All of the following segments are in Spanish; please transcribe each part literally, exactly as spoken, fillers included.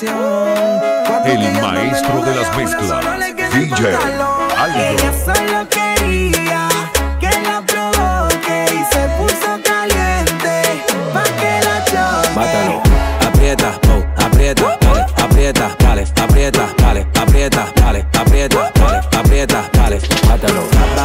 presión. El maestro de las mezclas, D J Aldo. Ella solo quería que la provoque y se puso caliente pa' que la choque. Bátalo, aprieta, oh, aprieta, vale, aprieta, vale, aprieta, vale, aprieta, vale, aprieta, vale, aprieta, vale, bátalo.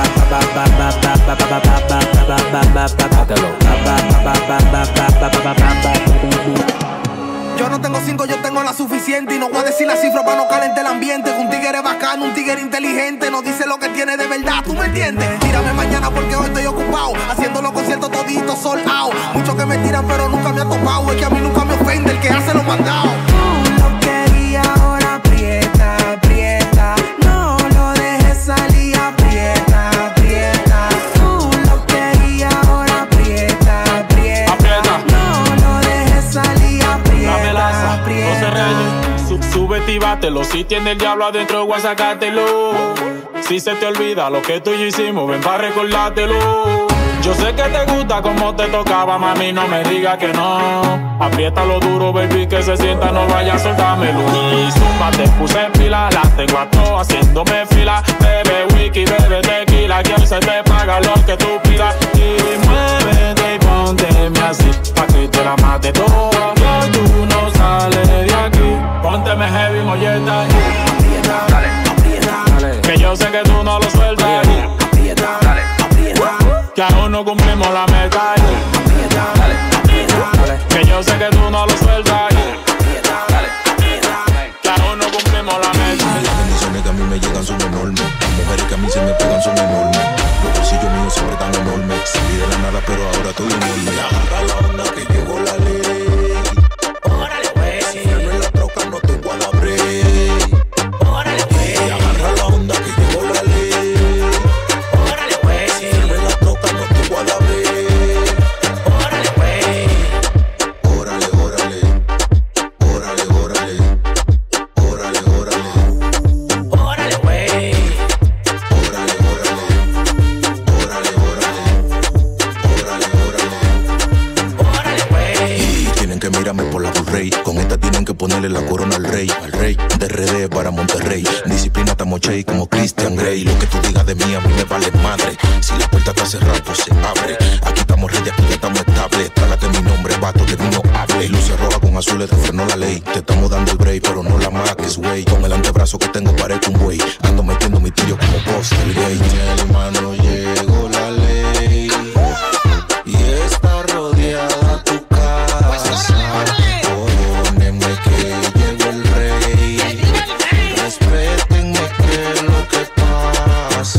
Yo no tengo cinco, yo tengo la suficiente. Y no voy a decir la cifra para no calentar el ambiente. Un tigre bacano, un tigre inteligente. No dice lo que tiene de verdad, ¿tú me entiendes? Tírame mañana porque hoy estoy ocupado, haciendo los conciertos toditos sold out. Muchos que me tiran pero nunca me ha topado. Es que a mí nunca me ofende el que hace los mandados. Tú lo querías, ahora aprieta, aprieta. No lo dejes salir, aprieta, aprieta. Tú lo querías, ahora aprieta, aprieta. Aprieta. No lo dejes salir, aprieta, La melaza, aprieta. no se reye. Sub, súbete y bátelo. Si tiene el diablo adentro, voy a sacártelo. Si se te olvida lo que tú y yo hicimos, ven pa' recordártelo. Yo sé que te gusta como te tocaba, mami, no me digas que no. Apriétalo duro, baby, que se sienta, no vaya a soltármelo. Y zumba, te puse en fila, la tengo a todas haciéndome fila. Bebe whisky, bebe tequila, que hoy se te paga lo que tú pidas. Y muévete y pónteme así, pa' que te la mate toda. Que hoy tú no sales de aquí, pónteme heavy, molleta. Aprieta, dale, aprieta, Dale. Que yo sé que tú no lo sueltas. aprieta, dale, aprieta, Que aún no cumplimos la meta. aprieta, dale, aprieta, Que yo sé que tú no lo sueltas. aprieta, dale, aprieta. Que aún no cumplimos la meta. Las bendiciones que a mí me llegan son enormes. Las mujeres que a mí se me pegan son enormes. Los bolsillos míos siempre están enormes. Salí de la nada pero ahora estoy enorme. Agarra la onda que llegó la ley. Órale, güey. Si firme en la troca no te voy a dar break. Órale, güey. Y agarra la onda que llegó la ley. Órale, güey. Si firme en la troca no te voy a dar break. Órale, güey. Órale, órale. Órale, órale. Órale, órale. Órale, güey. Órale, órale. Órale, órale. Órale, órale. Órale, güey. Y tienen que mirarme por la Bull Rey. Con esta tienen que ponerle la corona al rey. Al rey de R D para Monterrey. Disciplina tamochey como Christian Grey. Lo que tú digas de mí a mí me vale madre. Si la puerta está cerrada pues se abre. Aquí estamos ready, aquí ya estamos estables. Trala que mi nombre vato que no hable. Luces rojas con azules te frenó la ley. Te estamos dando el break pero no la maques, güey. Con el antebrazo que tengo parezco un buey. Ando metiendo mi tiro como boss del gay. Mi hermano llegó la ley. Y está rodeada tu casa. Perdónenme que llegó el rey. Respétenme que es lo que pasa.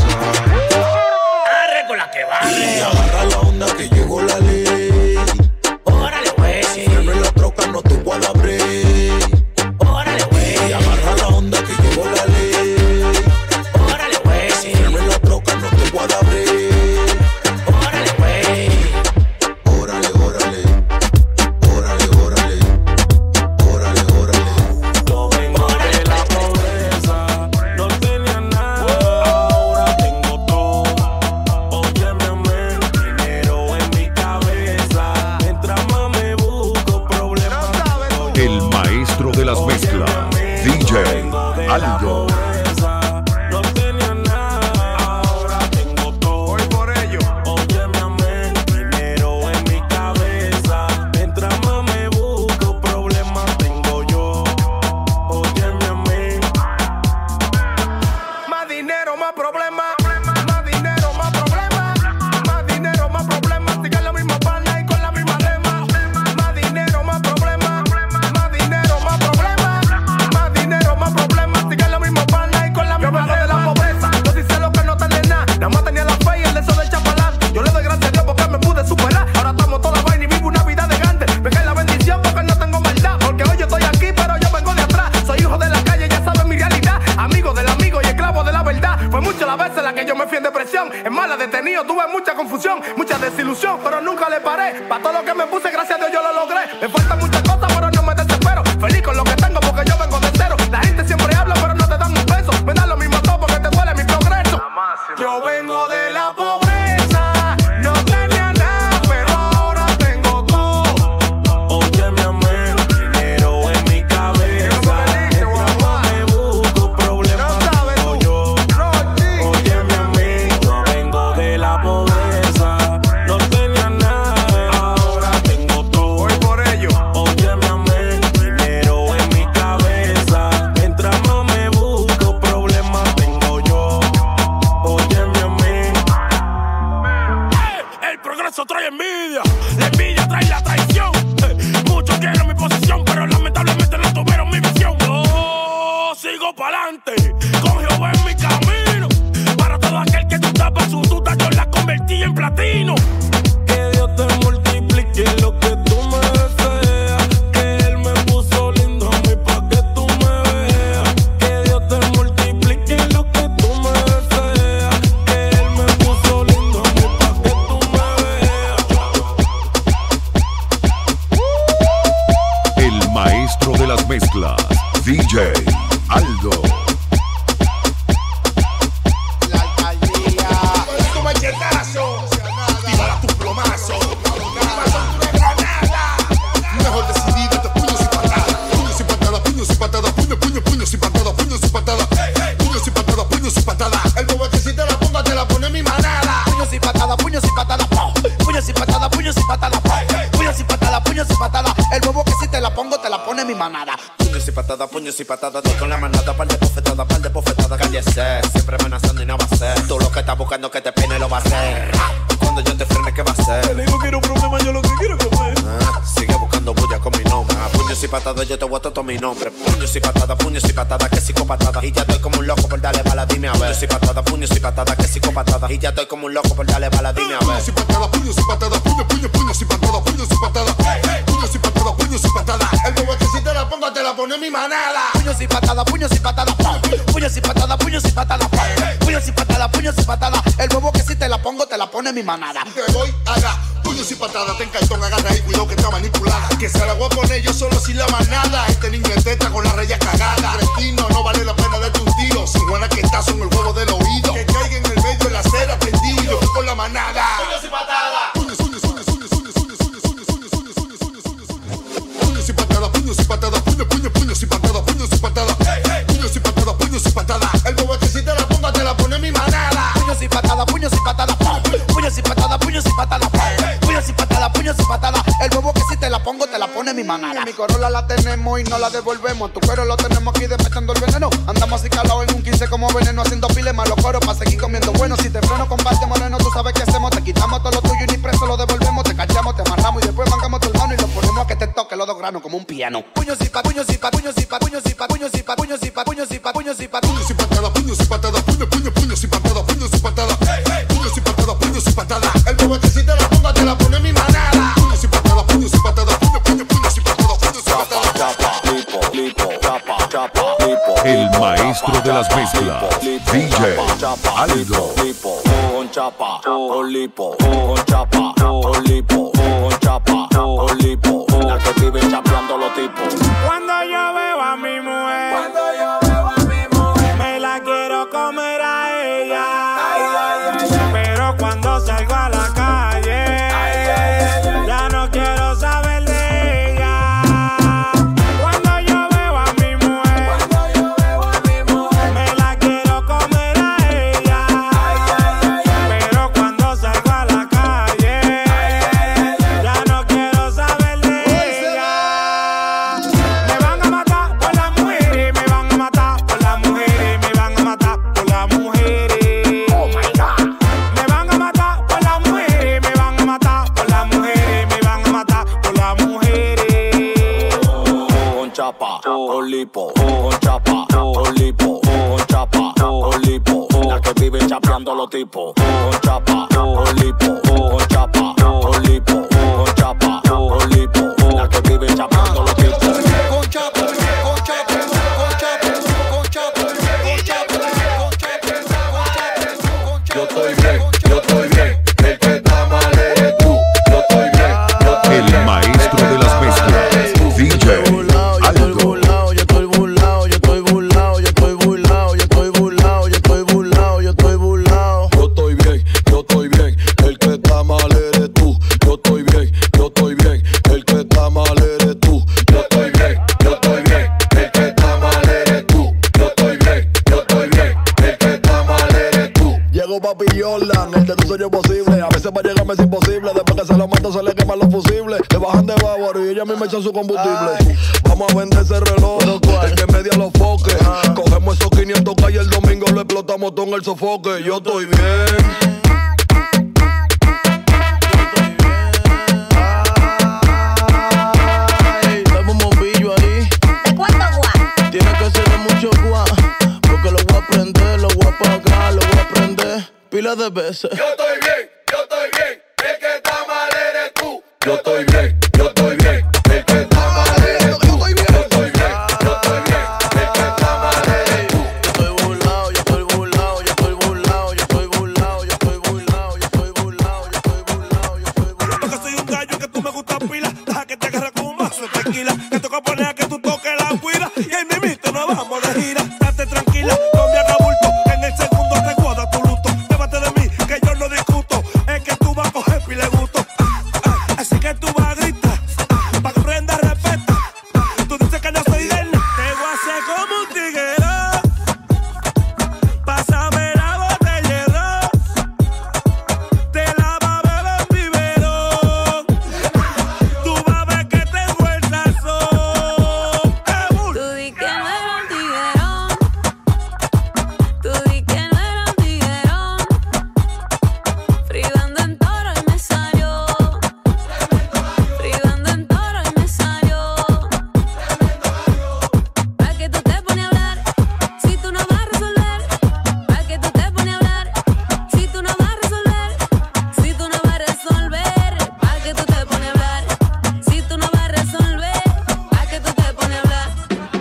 Arre con la que barre. Y agarra la onda que llegó la ley. Órale, güey. Si firme en la troca no te voy a dar break. Órale, güey. Y agarra la onda que llegó la ley. Órale, güey. Si firme en la troca no te voy a dar break. Órale, güey. Órale, órale. Órale, órale. Órale, órale. Yo vengo de la pobreza, no tenía nada, ahora tengo todo. Óyeme, amén, dinero en mi cabeza. Mientras más me busco problemas. El maestro de las mezclas, D J Aldo. No tenía nada, ahora tengo todo. Voy por ello. Óyeme, amén, dinero en mi cabeza. Mientras más me busco problemas tengo yo. Óyeme, amén. Más dinero, más problemas. Más dinero, más problemas. Más dinero, más problemas. Sigan la misma pana y con la misma lema. Más dinero, más problemas. Más dinero, más problemas. Más dinero, más problemas. Sigan la misma pana y con la misma lema. Yo vengo de la pobreza. Yo sí sé lo que no tenía nada. Nada más tenía la fe y el deseo del chapalán. Yo le doy gracias a Dios porque me pude superar. Ahora estamos toda vaina y vivo una vida de grande. Me cae la bendición porque no tengo maldad. Porque hoy yo estoy aquí, pero yo vengo de atrás. Soy hijo de la calle, ya saben mi realidad. Amigo del amigo y esclavo de la verdad. Fue muchas las veces las que yo me fui en depresión. En mala detenido, tuve mucha confusión, mucha desilusión, pero nunca le paré. Para todo lo que me puse, gracias a Dios yo lo logré. Me faltan muchas cosas, pero no me desespero. Feliz con lo que tengo porque yo vengo de cero. La gente siempre habla, pero no te dan un peso. Me da lo mismo todo porque te duele mi progreso. Yo vengo de la pobreza, no tenía nada, pero ahora tengo todo. Óyeme, amén, dinero en mi cabeza. las mezclas, D J Aldo. La alcaldía. Con tu machetazo. Tírala tu plomazo. Plomazo de granada. Mejor decidida de puños y patadas. Puños y patadas, puños y patadas. Puño, puño, puños y patadas. Puños y patadas. Puños y patadas, puños y patadas. El bobo que si te la ponga te la pone mi manada. Puños y patadas, puños y patadas. Puños y patadas, puños y patadas. Puños y patadas, puños y patadas. El bobo que si te la pongo te la pone mi manada. Puños y patadas, puños y patadas, doy con la manada, par de bofetadas, par de bofetadas, cállese, siempre amenazando y no va a ser. Tú lo que estás buscando que te peine lo va a hacer. Cuando yo te frene, ¿qué va a hacer? Le digo que no problema, yo lo que quiero es comer. Ah, sigue buscando bulla con mi nombre. Ah, puños y patadas, yo te voy a todo mi nombre. Puños y patadas, puños y patadas, que psicopatadas. Y ya estoy como un loco por darle bala, dime a ver. Puños y patadas, puños y patadas, que psicopatadas. Y ya estoy como un loco por darle bala, dime a ver. Puños y patadas, puños y patadas. Puños, puños, puños y patadas. Puños y patadas. Puños y patadas, puños y patadas. El bobo que si te la pongo te la pone mi manada. Puños y patadas, puños y patadas. Puños y patadas, puños y patadas. Puños y patadas, puños y patadas. El bobo que si te la pongo te la pone mi manada. Te voy a dar puños y patadas, ten cartón, agarra ahí, cuidado que está manipulada. Que se la voy a poner yo solo sin la manada. Este niño es teta con la raya cagada. Cretino, no vale la pena darte un tiro. Sin buena que estás en el huevo del oído. Que caiga en el medio de la acera tendido. Yo fui con la manada. Puños y patadas. Puños, puños, puños, puños, puños, puños, puños, puños, puños, puños, puños, puños, puños. Puños y patadas, puños y patadas, puños, puños, puños y patadas, puños y patadas. Puños y patadas, puños y patadas. El bobo que si te la ponga te la pone mi manada. Puños y patadas, puños y patadas. Puños y patadas, puños y patadas. Puños y patadas, puños y patadas. El bobo que si te la pongo te la pone mi manada. Mi Corolla la tenemos y no la devolvemos. Tu cuero lo tenemos aquí despechando el veneno. Andamos así calados en un quince como veneno, haciendo piles malos coros para seguir comiendo bueno. Si te freno con parte moreno, tú sabes qué hacemos. Te quitamos todo lo tuyo y ni preso lo devolvemos. Te cachamos, te amarramos y después mangamos tu hermano y lo ponemos a que te toque los dos granos como un piano. Puños y pa, puños y pa, puños y pa, puños y pa, puños y pa, puños y pa, puños y pa, puños y pa, puños y patadas, puños y patadas, puños, puños, puños y patadas, puños y patadas, puños y patadas, puños y patadas. El bobo que si te la ponga te la pone mi manada. Puños y patadas, puños y patadas, puños, puños, puños y patadas, puños y patadas. El maestro de las mezclas, D J Aldo. Un chapa, un lipo, un chapa, un lipo, un chapa, un lipo. La que vive chapeando los tipos. Cuando yo veo a mi mujer, cuando yo veo a mi mujer, me la quiero comer a ella. Ay, ay, ay, ay. Pero cuando salgo a la calle, ay, ay, ay, ya no quiero saber de ella. Cuando yo veo a mi mujer, cuando yo veo a mi mujer, me la quiero comer a ella. Ay, ay, ay, pero cuando salgo a la calle, ay, ay, ay, ya no quiero saber de ella. Me van a matar por las mujeres, me van a matar por las mujeres, me van a matar por las mujeres. Oh my God. Me van a matar por las mujeres, me van a matar por las mujeres, me van a matar por las mujeres. Un chapa, un lipo, un chapa, un lipo, un chapa, un lipo. La que vive chapeando los tipos. Un chapa, un lipo, un chapa, un lipo, un chapa, un lipo. La que vive chapeando los tipos. Con chapo, con chapo, con chapo, con chapo, con chapo, con chapo. Yo estoy bien, yo estoy bien. El que está mal eres tú. Yo estoy bien, yo estoy bien. El maestro de las mezclas, D J Aldo. Yo estoy burlado, yo estoy burlado, yo estoy burlado, yo estoy burlado, yo estoy burlado, yo estoy burlado. Yo estoy bien, yo estoy bien. El que está mal eres tú. Yo estoy bien, yo estoy bien. El que está mal eres tú. Yo estoy bien, yo estoy bien. El que está mal eres tú. Yo estoy bien, yo estoy bien. El que está mal eres tú. Llegó Papi Jordan, el de tu sueño posible. A veces para llegarme es imposible. Después que se lo meto se le queman los fusibles. Le bajan de bávaro y ella misma echa su combustible. Ay. Vamos a vender ese reloj, el que media los foques. Ah. Cogemos esos quinientos K y el domingo lo explotamos todo en el sofoque. Yo estoy bien. Pila de veces. Yo estoy bien, yo estoy bien. El que está mal eres tú. Yo estoy bien, yo estoy bien. El que está mal eres tú. Yo estoy bien, yo estoy bien. El que está mal eres tú. Yo estoy burlado, yo estoy burlado, yo estoy burlado, yo estoy burlado, yo estoy burlado, yo estoy burlado, yo estoy burlado, yo estoy burlado. Porque soy un gallo que tú me gustas pila. Deja que te agarre con un vaso de tequila. Que toca poner a que tú toques la y en mi mito nos vamos de gira. Date tranquila, no me hagas bulto, en el segundo te guarda tu luto. Llévate de mí, que yo no discuto, es que tú vas a coger pile gusto. Ah, ah, así que tú vas a gritar, ah, para que prenda respeta. Tú dices que no soy de él, te voy a hacer como un tiguero. Pásame la botella de ron, te la va a beber en biberón. Tú vas a ver que tengo el sazón. Tú di que no era un tiguerón, tú di que no era un tiguerón. Frigando en toro y me salió, frigando en toro y me salió. ¿Para qué tú te pones a hablar si tú no vas a resolver? ¿Para qué tú te pones a hablar si tú no vas a resolver? Si tú no vas a resolver, ¿para qué tú te pones a hablar si tú no vas a resolver? ¿Para qué tú te pones a hablar?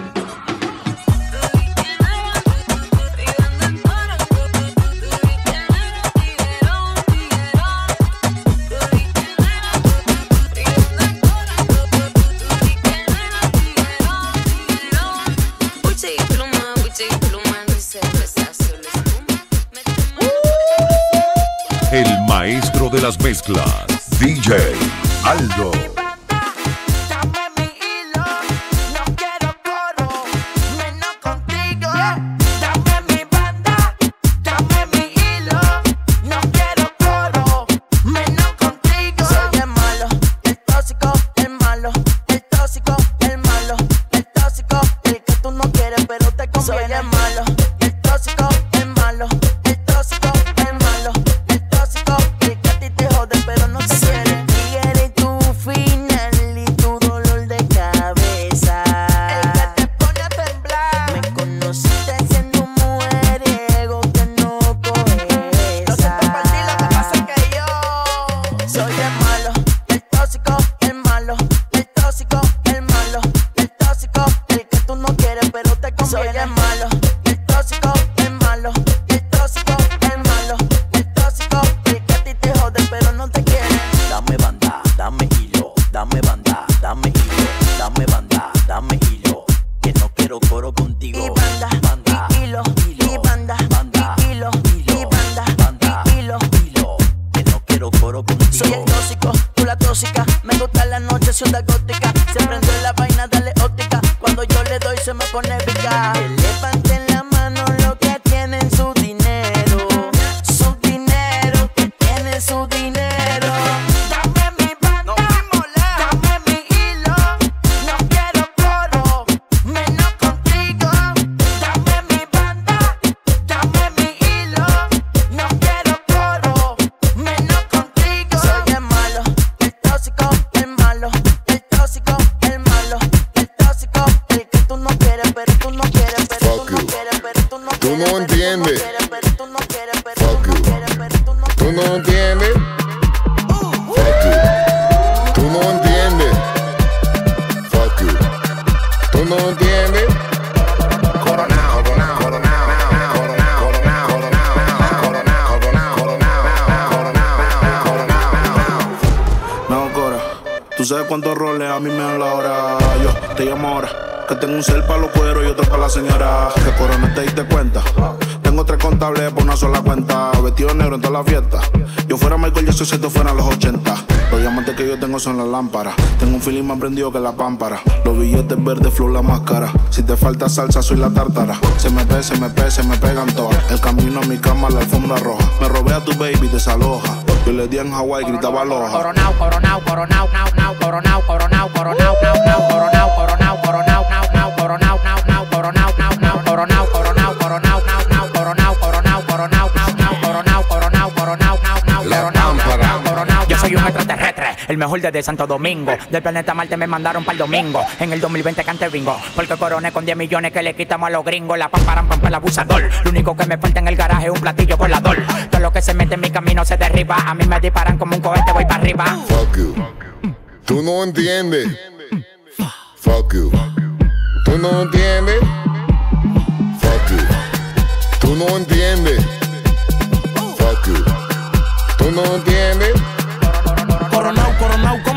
Puche y pluma, puche y pluma, no se besa, solo espuma. El maestro de las mezclas, D J Aldo. Dame mi hilo, no quiero coro, menos contigo. Dame mi banda, dame mi hilo, no quiero coro, menos contigo. Soy el malo, el tóxico, el malo, el tóxico, el malo, el tóxico, el que tú no quieres pero te conviene. Soy el malo, el tóxico, el malo, el tóxico, el malo, el tóxico, el que a ti te jode pero no te quiere. Y eres tu final y tu dolor de cabeza, el que te pone a temblar. Me conociste siendo un mujeriego que no coge. No sé por ti, lo que pasa es que yo soy el malo, el tóxico, el malo, el tóxico, el malo, el tóxico, el que tú no quieres pero te conviene. Soy el malo, el tóxico, el malo, el tóxico, el malo, el tóxico, el que a ti te jode pero no te quiere. Dame banda, dame hilo, dame banda, dame hilo, dame banda, dame hilo, que no quiero coro contigo. Y banda, banda, y hilo, y banda, banda, y hilo, y banda, banda, y hilo, hilo, que no quiero coro contigo. Soy el tóxico, tú la tóxica, me gusta la noche, si onda gótica, se prende la vaina, dale óptica, cuando yo le doy se me pone pica. Que levanten la mano lo que tienen su dinero, su dinero, que tienen su dinero. Dame mi banda, dame mi hilo, no quiero coro, menos contigo. Dame mi banda, dame mi hilo, no quiero coro, menos contigo. Soy el malo, el tóxico, el malo, el tóxico, el malo, el tóxico, el que tú no quieres pero tú no quieres pero tú no quieres pero tú no quieres. Tú no entiendes. Pero tú no quieres pero Fuck tú no you. quieres pero tú no Tú no entiendes. Fuck you. Tú no entiendes. Fuck you. Tú no entiendes. Coronao, coronao, coronao, coronao, coronao, coronao, coronao, coronao, coronao, coronao. No, Cora, tú sabes cuántos roles a mí me dan la hora. Yo te llamo ahora, que tengo un cel para los cueros y otro para la señora. Que Corona te diste cuenta. Tengo tres contables por una sola cuenta. Vestido de negro en toda la fiesta. Yo fuera Michael Jackson si esto fuera los ochenta. Los diamantes que yo tengo son las lámparas. Tengo un feeling más prendido que la pámpara. Los billetes verdes, flow, la máscara. Si te falta salsa, soy la tártara. Se me pe, se me pe, se me pegan todas. El camino a mi cama, la alfombra roja. Me robé a tu baby, desaloja. Yo le di en Hawái, gritaba aloha. Coronao, coronao, coronao, nao, nao, coronao, coronao, coronao, nao, nao, coronao, coronao, coronao, nao, nao, coronao, nao, nao, coronao, nao, nao, coronao, coronao, coronao, nao, nao, coronao, coronao, coronao, nao, nao, coronao, coronao, coronao, nao, nao, coronao, nao, coronao. Yo soy un extraterrestre, el mejor desde Santo Domingo. Del planeta Marte me mandaron para el domingo. En el dos mil veinte cante bingo, porque coroné con diez millones que le quitamos a los gringos. La pamparan pampa el abusador. Lo único que me falta en el garaje es un platillo volador. Todo lo que se mete en mi camino se derriba. A mí me disparan como un cohete, voy para arriba. Fuck you. Tú no entiendes. Fuck you. Tú no entiendes. Fuck you. Tú no entiendes. Fuck you. Tú no entiendes. Coronao, coronao, como